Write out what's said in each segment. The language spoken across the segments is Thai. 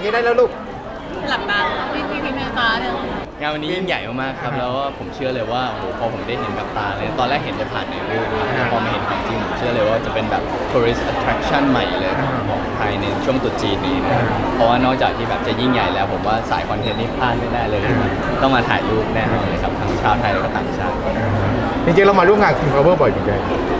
อย่างนี้ได้แล้วลูกหลับตาพี่เมตาเนี่ยงานวันนี้ยิ่งใหญ่มากๆครับแล้วก็ผมเชื่อเลยว่าโอ้โหพอผมได้เห็นกับตาเลยตอนแรกเห็นจะผ่านในรูปครับพอมาเห็นของจริงผมเชื่อเลยว่าจะเป็นแบบ tourist attraction ใหม่เลยของไทยในช่วงตรุษจีนนี้นะเพราะว่านอกจากที่แบบจะยิ่งใหญ่แล้วผมว่าสายคอนเทนต์นี่พลาดไม่ได้เลยต้องมาถ่ายรูปแน่นอนเลยครับทั้งชาวไทยและก็ต่างชาติจริงๆเรามาร่วมงาน King Power บ่อยอยู่ใจ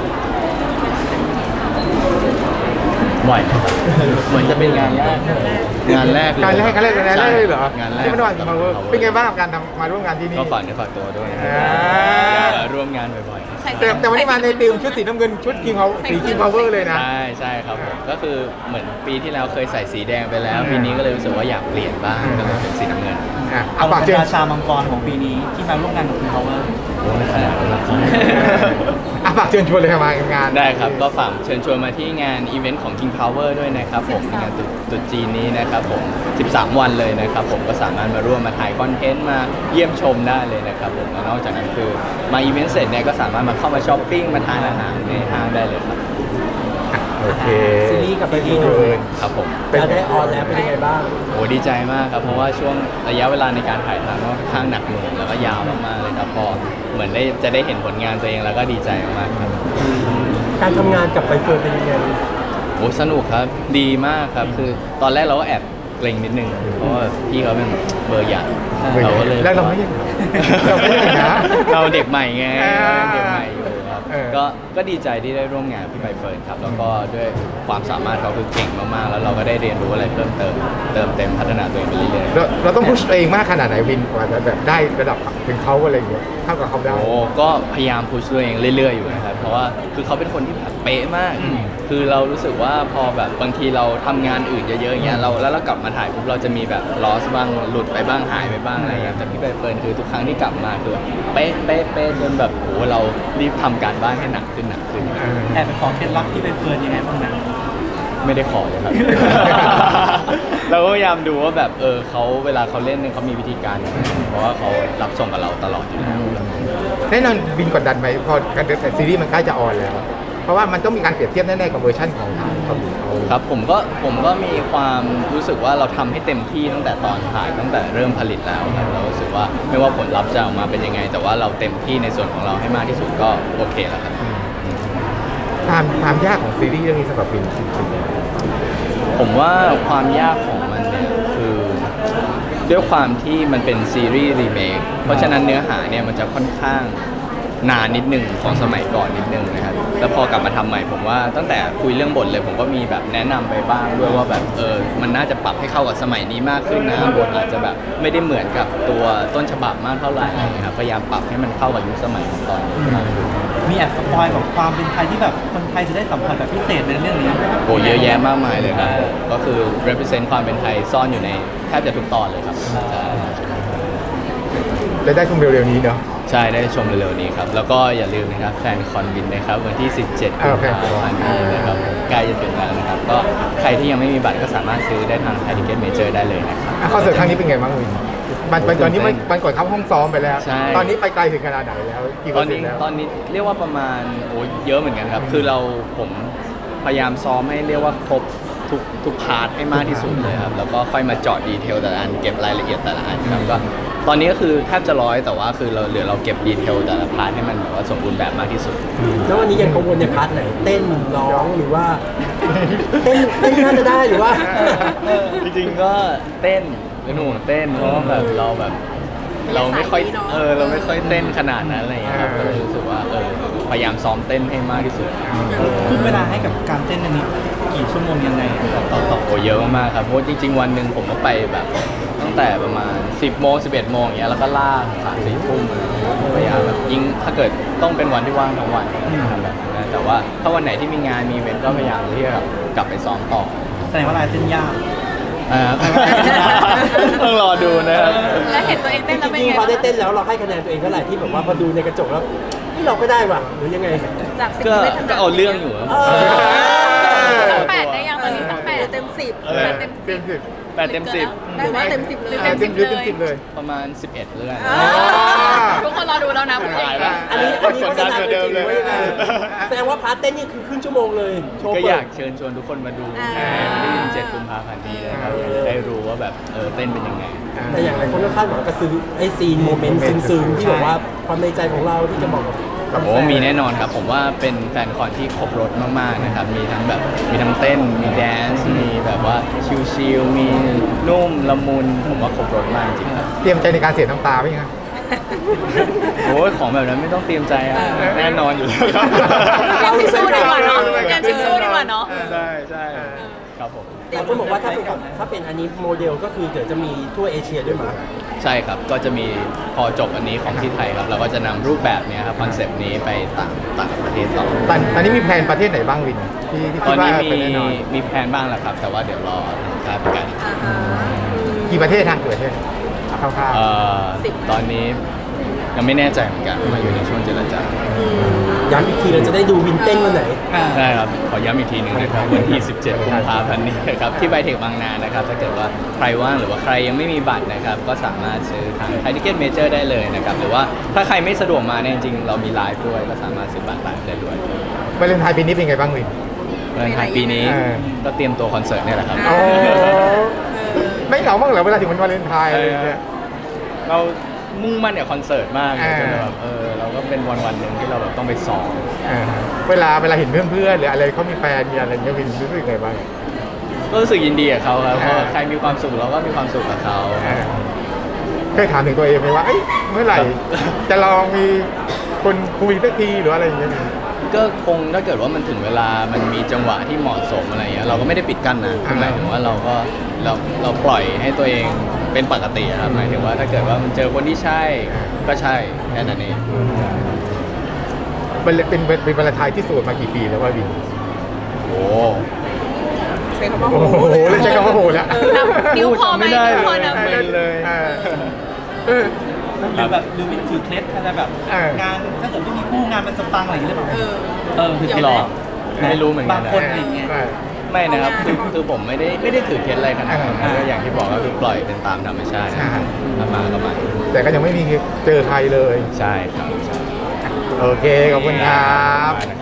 บ่อยเหมือนจะเป็นงานแรกงานแรกเลยเหรองานแรกที่มาร่วมงาน King Power เป็นไงบ้างกับการมาร่วมงานที่นี่ก็ฝากเนื้อฝากตัวด้วยร่วมงานบ่อยๆแต่วันนี้มาในธีมชุดสีน้ำเงินชุด King Power สี King Power เลยนะใช่ครับผมก็คือเหมือนปีที่แล้วเคยใส่สีแดงไปแล้วปีนี้ก็เลยรู้สึกว่าอยากเปลี่ยนบ้างก็เลยเป็นสีน้ำเงินเอาฝากราชามังกรของปีนี้ที่มาร่วมงานกับ King Power โอ้ไม่ขนาดนั้นหรอกฝากเชิญชวนเลยมางานได้ครับก็ฝากเชิญชวนมาที่งานอีเวนต์ของ King Power ด้วยนะครับผมงานตรุษจีนนี้นะครับผม13 วันเลยนะครับผมก็สามารถมาร่วมมาถ่ายคอนเทนต์มาเยี่ยมชมได้เลยนะครับผมนอกจากนั้นคือมาอีเวนต์เสร็จเนี่ยก็สามารถมาเข้ามาช้อปปิ้งมาทานอาหารในห้างได้เลยครับโอเคซีรีส์กับพี่ดูครับผมจะได้ออนแล้วเป็นยังไงบ้างโอ้ดีใจมากครับเพราะว่าช่วงระยะเวลาในการถ่ายทำก็ค่อนข้างหนักหน่วงแล้วก็ยาวมากๆเลยครับพอเหมือนจะได้เห็นผลงานตัวเองแล้วก็ดีใจมากครับการทำงานกับใบเฟิร์นเป็นยังไงโอ้สนุกครับดีมากครับคือตอนแรกเราก็แอบเกรงนิดนึงเพราะว่าพี่เขาเป็นเบอร์ใหญ่เราก็เลยแล้วเราไม่ยังนะเราเด็กใหม่ไงเด็กใหม่อยู่ครับก็ดีใจที่ได้ร่วมงานพี่ใบเฟิร์นครับแล้วก็ด้วยความสามารถเขาคือเก่งมากๆแล้วเราก็ได้เรียนรู้อะไรเพิ่มเติมเต็มพัฒนาตัวเองไปเรื่อยๆเราต้องพุชตัวเองมากขนาดไหนวินกว่าจะแบบได้ระดับถึงเขาอะไรอย่างเงี้ยเท่ากับเขาได้โอ้ก็พยายามพุชตัวเองเรื่อยๆอยู่นะครับเพราะว่าคือเขาเป็นคนที่แบบเป๊ะมากคือเรารู้สึกว่าพอแบบบางทีเราทำงานอื่นเยอะๆอย่างเงี้ยแล้วเรากลับมาถ่ายปุ๊บเราจะมีแบบลอสบ้างหลุดไปบ้างหายไปบ้างอะไรอย่างเงี้ยแต่พี่ใบเฟิร์นคือทุกครั้งที่กลับมาคือเป๊ะจนแบบโอ้เรารีบทำการบ้านให้หนักขึ้นแอบไปขอเคล็ดลับที่ใบเฟิร์นยังไงบ้างนะไม่ได้ขอเลยครับเราก็พยายามดูว่าแบบเขาเวลาเขาเล่นเนี่ยเขามีวิธีการเพราะว่าเขารับส่งกับเราตลอดอยู่แล้วแน่นอนวินกดดันไหมพอการซีรีส์มันใกล้จะออนแล้วเพราะว่ามันต้องมีการเปรียบเทียบแน่ๆกับเวอร์ชันของเขาครับผมก็มีความรู้สึกว่าเราทำให้เต็มที่ตั้งแต่ตอนถ่ายตั้งแต่เริ่มผลิตแล้วครับเรารู้สึกว่าไม่ว่าผลลัพธ์จะออกมาเป็นยังไงแต่ว่าเราเต็มที่ในส่วนของเราให้มากที่สุดก็โอเคแล้วครับความยากของซีรีส์เรื่องนี้สำหรับวินผมว่าความยากของมันเนี่ยคือด้วยความที่มันเป็นซีรีส์รีเมคเพราะฉะนั้นเนื้อหาเนี่ยมันจะค่อนข้างนานนิดนึงของสมัยก่อนนิดนึงนะครับแล้วพอกลับมาทำใหม่ผมว่าตั้งแต่คุยเรื่องบทเลยผมก็มีแบบแนะนำไปบ้างด้วยว่าแบบมันน่าจะปรับให้เข้ากับสมัยนี้มากขึ้นนะบทอาจจะแบบไม่ได้เหมือนกับตัวต้นฉบับมากเท่าไหร่ครับพยายามปรับให้มันเข้ากับยุคสมัยของตอนนี้มากขึ้นมีแอบสปอยของความเป็นไทยที่แบบคนไทยจะได้สัมผัสแบบพิเศษในเรื่องนี้โอ้เยอะแยะมากมายเลยครับก็คือ represent ความเป็นไทยซ่อนอยู่ในแทบจะทุกตอนเลยครับจะได้ชมเร็วๆนี้เนาะใช่ได้ชมเร็วๆนี้ครับแล้วก็อย่าลืมนะครับแฟนคอนบินนะครับวันที่17กุมภาพันธ์นี้นะครับใกล้จะถึงแล้วนะครับก็ใครที่ยังไม่มีบัตรก็สามารถซื้อได้ทางไทยทิเก็ตเมเจอร์ได้เลยนะครับคอนเสิร์ตครั้งนี้เป็นไงบ้างวินมันตอนนี้มันก่อนเข้าห้องซ้อมไปแล้วตอนนี้ไปไกลถึงขนาดไหนแล้วกี่เปอร์เซ็นต์แล้วตอนนี้เรียกว่าประมาณโอ้เยอะเหมือนกันครับคือผมพยายามซ้อมให้เรียกว่าครบทุกพาร์ทให้มากที่สุดเลยครับแล้วก็ค่อยมาเจาะดีเทลแต่ละอันเก็บรายละเอียดแต่ละอันครับก็ตอนนี้ก็คือแทบจะ100แต่ว่าคือเราเก็บดีเทลแต่ละพาร์ทให้มันแบบว่าสมบูรณ์แบบมากที่สุดแล้ววันนี้ยังกังวลในพาร์ทไหนเต้นร้องหรือว่าเต้นน่าจะได้หรือว่าจริงๆก็เต้นหนูเต้นเพราะว่าแบบเราไม่ค่อยเราไม่ค่อยเต้นขนาดนั้นอะไรอย่างเงี้ยครับก็เลยรู้สึกว่าพยายามซ้อมเต้นให้มากที่สุดทุ่มเวลาให้กับการเต้นอันนี้กี่ชั่วโมงยังไงต่อโอ้เยอะมากครับเพราะจริงๆวันหนึ่งผมก็ไปแบบตั้งแต่ประมาณ10 โมง 11 โมงอย่างเงี้ยแล้วก็ลาก3-4 ทุ่มพยายามแบบยิ่งถ้าเกิดต้องเป็นวันที่ว่างทั้งวันทำแบบนั้นแต่ว่าถ้าวันไหนที่มีงานมีเว้นก็พยายามที่จะกลับไปซ้อมต่อแสดงว่าลายเต้นยากต้องรอดูนะครับแล้วเห็นตัวเองเต้นแล้วเป็นไงพอได้เต้นแล้วเราให้คะแนนตัวเองเท่าไหร่ที่แบบว่าพอดูในกระจกแล้วนี่เราก็ได้ว่ะหรือยังไงจากก็เอาเรื่องอยู่สัก8ได้ยังตอนนี้สัก8เต็ม10 เต็ม10 8 เต็ม 10 ได้ไหมเต็ม10เลยเต็ม10เลยประมาณ11เรื่องทุกคนรอดูแล้วนะอันนี้โฆษณาเดิมเลยแสดงว่าพาร์ทเต้นนี่คือครึ่งชั่วโมงเลยก็อยากเชิญชวนทุกคนมาดูวันที่17 กุมภาพันธ์นี้นะครับได้รู้ว่าว่าแบบเต้นเป็นยังไงแต่อย่างไรคนก็คาดหวังกับซื้อไอซีนโมเมนต์ซึ้งๆที่แบบว่าความในใจของเราที่จะบอกกับโอ้มีแน่นอนครับผมว่าเป็นแฟนคอนที่ครบรถมากๆนะครับมีทั้งเต้นมีแดนซ์มีแบบว่าชิลๆมีนุ่มละมุนผมว่าครบรถมากจริงครับเตรียมใจในการเสียน้ำตาไหมครับโอ้ยของแบบนั้นไม่ต้องเตรียมใจอะแน่นอนอยู่แล้วครับเตรียมทิชชู่ดีกว่าเนาะเตรียมทิชชู่ดีกว่าเนาะใช่ใช่ครับผมแต่คนบอกว่าถ้าเป็นอันนี้โมเดลก็คือเดี๋ยวจะมีทั่วเอเชียด้วยมั้ยใช่ครับก็จะมีพอจบอันนี้ของที่ไทยครับเราก็จะนำรูปแบบเนี้ยครับคอนเซปต์นี้ไปต่างประเทศต่อตอนนี้มีแผนประเทศไหนบ้างวินที่ตคิอดนว่านี้เป็นแน่นอนมีแพลนบ้างแล้วครับ แต่ว่าเดี๋ยวรอทางการประกาศอีกทีกี่ประเทศทางกี่ประเทศคร่าวตอนนี้ยังไม่แน่ใจเหมือนกันมาอยู่ในช่วงเจรจาย้ำอีกทีเราจะได้ดูวินเต้นวันไหนได้ครับขอย้ำอีกทีหนึงนะครับวันที่ 17 กุมภาพันธ์นี้นะครับที่ไบเทคบางนานะครับถ้าเกิดว่าใครว่างหรือว่าใครยังไม่มีบัตรนะครับก็สามารถซื้อทางไทยทิเก็ตเมเจอร์ได้เลยนะครับหรือว่าถ้าใครไม่สะดวกมาเนี่ยจริงๆเรามีไลฟ์ด้วยก็สามารถซื้อบัตรไลฟ์ได้ด้วยๆวาเลนไทน์ปีนี้เป็นไงบ้างวินเมื่อท้ายปีนี้เออก็เตรียมตัวคอนเสิร์ตเนี่ยแหละครับโอ้ไม่เหงาบ้างเหรอเวลาถึงวันวาเลนไทน์อะไรอย่างเงี้ยเรามุ่งมั่นกับคอนเสิร์ตมากอ่าจนแบบเราก็เป็นวันหนึ่งที่เราแบบต้องไปซ้อมเวลาเห็นเพื่อนๆหรืออะไรเขามีแฟนมีอะไรอย่างเงี้ยวินรู้สึกไงบ้างก็รู้สึกยินดีกับเขาครับเพราะอ่าใครมีความสุขเราก็มีความสุขกับเขาเคยถามถึงตัวเองไหมว่าเอ้ยเมื่อไหร่จะลองมีคนคุยสักทีหรืออะไรอย่างเงี้ยก็คงถ้าเกิดว่ามันถึงเวลามันมีจังหวะที่เหมาะสมอะไรเงี้ยเราก็ไม่ได้ปิดกั้นนะคือหมายถึงว่าเราปล่อยให้ตัวเองเป็นปกติอะครับหมายถึงว่าถ้าเกิดว่ามันเจอคนที่ใช่ก็ใช่แค่นั้นเองเป็นวาเลนไทน์ที่โสดมากี่ปีแล้วว่าวินโอ้ใช้คำว่าโอ้โหเลยใช้คำว่าโหแล้วนิ้วพอไหมไม่ได้นิ้วพอนะไม่เลยหรือแบบหรือวินถือเคล็ดอะไรแบบ งานถ้าเกิดไม่มีคู่งานมันจะปังอะไรอย่างเงี้ยหรือเปล่าคือหรอไม่รู้เหมือนกันบางคนอะไรอย่างเงี้ยไม่นะครับคือผมไม่ได้ถือเคล็ดอะไรขนาดนั้นก็อย่างที่บอกก็คือปล่อยเป็นตามธรรมชาติใช่ถ้ามาก็มาแต่ก็ยังไม่มีเจอใครเลยใช่ครับใช่โอเค ขอบคุณครับ